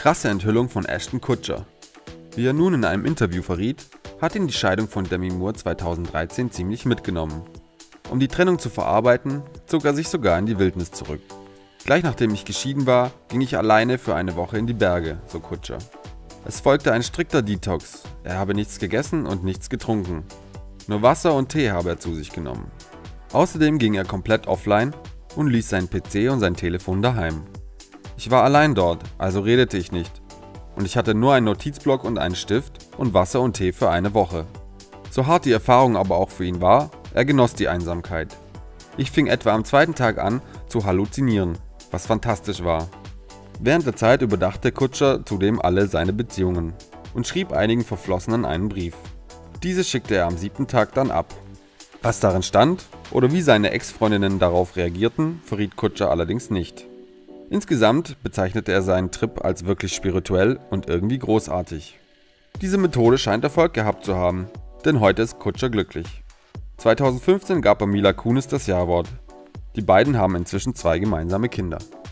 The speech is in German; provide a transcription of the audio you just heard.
krasse Enthüllung von Ashton Kutcher. Wie er nun in einem Interview verriet, hat ihn die Scheidung von Demi Moore 2013 ziemlich mitgenommen. Um die Trennung zu verarbeiten, zog er sich sogar in die Wildnis zurück. Gleich nachdem ich geschieden war, ging ich alleine für eine Woche in die Berge, so Kutcher. Es folgte ein strikter Detox, er habe nichts gegessen und nichts getrunken. Nur Wasser und Tee habe er zu sich genommen. Außerdem ging er komplett offline und ließ seinen PC und sein Telefon daheim. Ich war allein dort, also redete ich nicht. Und ich hatte nur einen Notizblock und einen Stift und Wasser und Tee für eine Woche. So hart die Erfahrung aber auch für ihn war, er genoss die Einsamkeit. Ich fing etwa am zweiten Tag an zu halluzinieren, was fantastisch war. Während der Zeit überdachte Kutcher zudem alle seine Beziehungen und schrieb einigen Verflossenen einen Brief. Diese schickte er am 7. Tag dann ab. Was darin stand oder wie seine Ex-Freundinnen darauf reagierten, verriet Kutcher allerdings nicht. Insgesamt bezeichnete er seinen Trip als wirklich spirituell und irgendwie großartig. Diese Methode scheint Erfolg gehabt zu haben, denn heute ist Kutcher glücklich. 2015 gab er Mila Kunis das Ja-Wort. Die beiden haben inzwischen 2 gemeinsame Kinder.